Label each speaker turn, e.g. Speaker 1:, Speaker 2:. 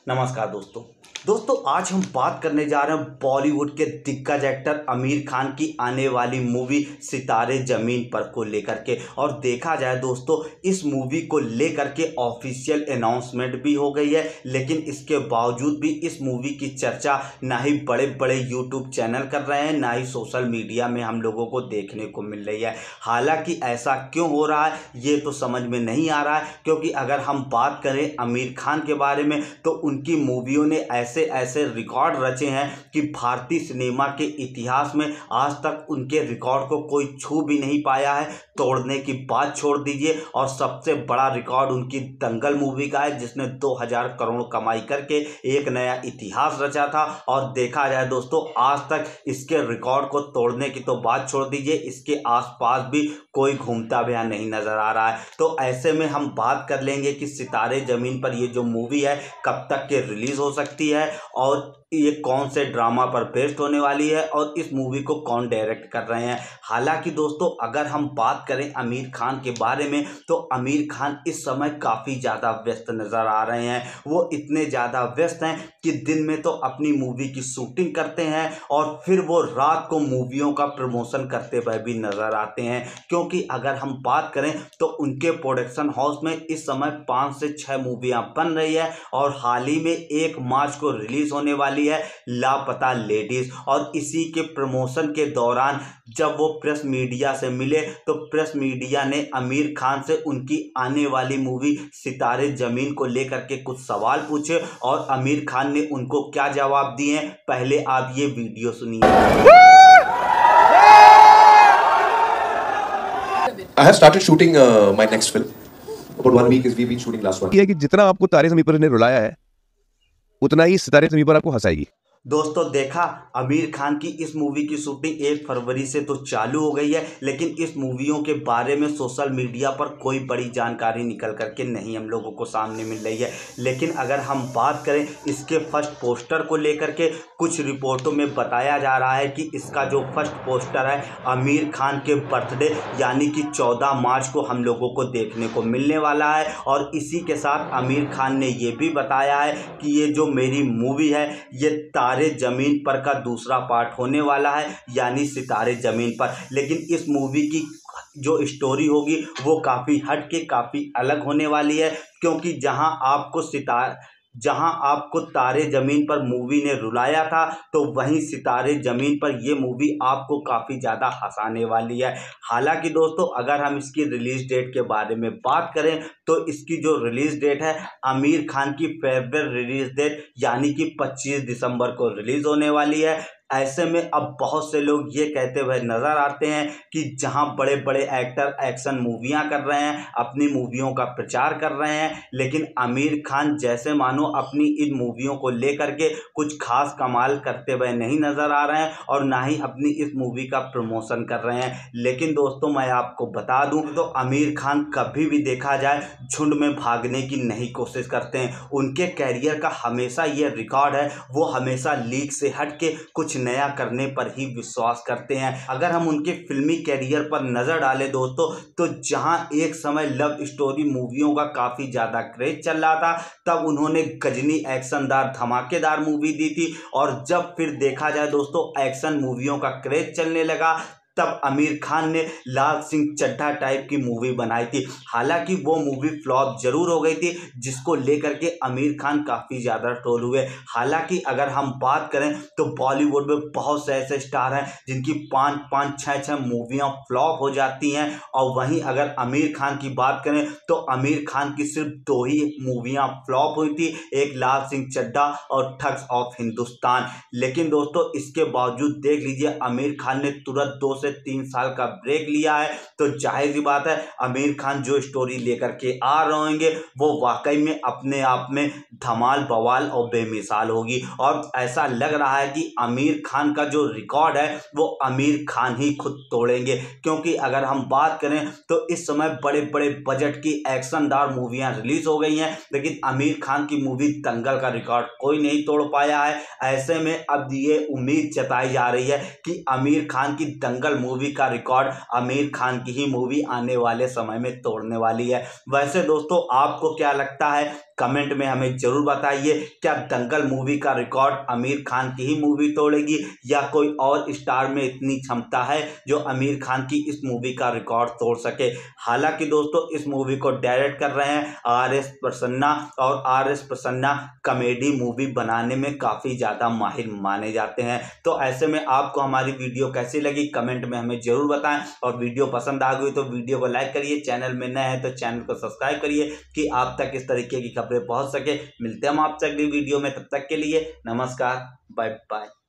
Speaker 1: नमस्कार दोस्तों आज हम बात करने जा रहे हैं बॉलीवुड के दिग्गज एक्टर आमिर खान की आने वाली मूवी सितारे ज़मीन पर को लेकर के। और देखा जाए दोस्तों, इस मूवी को लेकर के ऑफिशियल अनाउंसमेंट भी हो गई है, लेकिन इसके बावजूद भी इस मूवी की चर्चा ना ही बड़े बड़े यूट्यूब चैनल कर रहे हैं, ना ही सोशल मीडिया में हम लोगों को देखने को मिल रही है। हालांकि ऐसा क्यों हो रहा है ये तो समझ में नहीं आ रहा है, क्योंकि अगर हम बात करें आमिर खान के बारे में तो उनकी मूवियों ने ऐसे ऐसे रिकॉर्ड रचे हैं कि भारतीय सिनेमा के इतिहास में आज तक उनके रिकॉर्ड को कोई छू भी नहीं पाया है। तोड़ने की बात छोड़ दीजिए, और सबसे बड़ा रिकॉर्ड उनकी दंगल मूवी का है, जिसने 2000 करोड़ कमाई करके एक नया इतिहास रचा था। और देखा जाए दोस्तों, आज तक इसके रिकॉर्ड को तोड़ने की तो बात छोड़ दीजिए, इसके आसपास भी कोई घूमता भी नहीं नजर आ रहा है। तो ऐसे में हम बात कर लेंगे कि सितारे जमीन पर ये जो मूवी है कब तक के रिलीज हो सकती है, और ये कौन से ड्रामा पर बेस्ड होने वाली है, और इस मूवी को कौन डायरेक्ट कर रहे हैं। हालांकि दोस्तों, अगर हम बात करें आमिर खान के बारे में तो आमिर खान इस समय काफ़ी ज़्यादा व्यस्त नज़र आ रहे हैं। वो इतने ज़्यादा व्यस्त हैं कि दिन में तो अपनी मूवी की शूटिंग करते हैं और फिर वो रात को मूवियों का प्रमोशन करते हुए भी नज़र आते हैं। क्योंकि अगर हम बात करें तो उनके प्रोडक्शन हाउस में इस समय 5 से 6 मूवियाँ बन रही है, और हाल ही में 1 मार्च को रिलीज होने वाली है लापता लेडीज। और इसी के प्रमोशन के दौरान जब वो प्रेस मीडिया से मिले तो प्रेस मीडिया ने आमिर खान से उनकी आने वाली मूवी सितारे जमीन को लेकर के कुछ सवाल पूछे, और आमिर खान ने उनको क्या जवाब दिए, पहले आप ये वीडियो सुनिए।
Speaker 2: I have started shooting my next film. About 1 week is we've been shooting last one.
Speaker 3: ये कि जितना आपको तारे ज़मीं पर ने रुलाया है, उतना ही सितारे ज़मीं पर आपको हंसाएगी।
Speaker 1: दोस्तों देखा, आमिर खान की इस मूवी की शूटिंग 1 फरवरी से तो चालू हो गई है, लेकिन इस मूवियों के बारे में सोशल मीडिया पर कोई बड़ी जानकारी निकल करके नहीं हम लोगों को सामने मिल रही है। लेकिन अगर हम बात करें इसके फर्स्ट पोस्टर को लेकर के, कुछ रिपोर्टों में बताया जा रहा है कि इसका जो फर्स्ट पोस्टर है आमिर खान के बर्थडे यानी कि 14 मार्च को हम लोगों को देखने को मिलने वाला है। और इसी के साथ आमिर खान ने ये भी बताया है कि ये जो मेरी मूवी है ये सितारे जमीन पर का दूसरा पार्ट होने वाला है, यानी सितारे जमीन पर। लेकिन इस मूवी की जो स्टोरी होगी वो काफ़ी हट के काफ़ी अलग होने वाली है, क्योंकि जहां आपको तारे ज़मीन पर मूवी ने रुलाया था, तो वहीं सितारे ज़मीन पर ये मूवी आपको काफ़ी ज़्यादा हंसाने वाली है। हालांकि दोस्तों, अगर हम इसकी रिलीज़ डेट के बारे में बात करें तो इसकी जो रिलीज़ डेट है आमिर खान की फेवरेट रिलीज़ डेट यानी कि 25 दिसंबर को रिलीज़ होने वाली है। ऐसे में अब बहुत से लोग ये कहते हुए नज़र आते हैं कि जहां बड़े बड़े एक्टर एक्शन मूवियां कर रहे हैं, अपनी मूवियों का प्रचार कर रहे हैं, लेकिन आमिर खान जैसे मानो अपनी इन मूवियों को लेकर के कुछ खास कमाल करते हुए नहीं नज़र आ रहे हैं, और ना ही अपनी इस मूवी का प्रमोशन कर रहे हैं। लेकिन दोस्तों, मैं आपको बता दूं तो आमिर खान कभी भी देखा जाए झुंड में भागने की नहीं कोशिश करते हैं। उनके कैरियर का हमेशा ये रिकॉर्ड है, वो हमेशा लीक से हट के कुछ नया करने पर ही विश्वास करते हैं। अगर हम उनके फिल्मी कैरियर पर नजर डालें दोस्तों, तो जहां एक समय लव स्टोरी मूवियों का काफी ज्यादा क्रेज चल रहा था, तब उन्होंने गजनी एक्शनदार धमाकेदार मूवी दी थी। और जब फिर देखा जाए दोस्तों एक्शन मूवियों का क्रेज चलने लगा, तब आमिर खान ने लाल सिंह चड्ढा टाइप की मूवी बनाई थी। हालांकि वो मूवी फ्लॉप जरूर हो गई थी, जिसको लेकर के आमिर खान काफ़ी ज़्यादा ट्रोल हुए। हालांकि अगर हम बात करें तो बॉलीवुड में बहुत से ऐसे स्टार हैं जिनकी 5-5, 6-6 मूवियाँ फ्लॉप हो जाती हैं, और वहीं अगर आमिर खान की बात करें तो आमिर खान की सिर्फ 2 ही मूवियाँ फ्लॉप हुई थी, एक लाल सिंह चड्ढा और ठग्स ऑफ हिंदुस्तान। लेकिन दोस्तों, इसके बावजूद देख लीजिए आमिर खान ने तुरंत 2 से 3 साल का ब्रेक लिया है, तो जाहिर सी बात है आमिर खान जो स्टोरी लेकर के आ रहे होंगे वो वाकई में अपने आप में धमाल बवाल और बेमिसाल होगी। और ऐसा लग रहा है कि आमिर खान का जो रिकॉर्ड है वो आमिर खान ही खुद तोड़ेंगे, क्योंकि अगर हम बात करें तो इस समय बड़े बड़े बजट की एक्शनदार मूवियां रिलीज हो गई हैं, लेकिन आमिर खान की मूवी दंगल का रिकॉर्ड कोई नहीं तोड़ पाया है। ऐसे में अब ये उम्मीद जताई जा रही है कि आमिर खान की दंगल मूवी का रिकॉर्ड आमिर खान की ही मूवी आने वाले समय में तोड़ने वाली है। वैसे दोस्तों, आपको क्या लगता है, कमेंट में हमें जरूर बताइए, क्या दंगल मूवी का रिकॉर्ड आमिर खान की ही मूवी तोड़ेगी या कोई और स्टार में इतनी क्षमता है जो आमिर खान की इस मूवी का रिकॉर्ड तोड़ सके। हालांकि दोस्तों इस मूवी को डायरेक्ट कर रहे हैं RS प्रसन्ना, और RS प्रसन्ना कॉमेडी मूवी बनाने में काफ़ी ज़्यादा माहिर माने जाते हैं। तो ऐसे में आपको हमारी वीडियो कैसी लगी कमेंट में हमें ज़रूर बताएं, और वीडियो पसंद आ गई तो वीडियो को लाइक करिए, चैनल में नए हैं तो चैनल को सब्सक्राइब करिए कि आप तक इस तरीके की खबरें पहुंच सके। मिलते हैं हम आपसे अगली वीडियो में, तब तक के लिए नमस्कार, बाय बाय।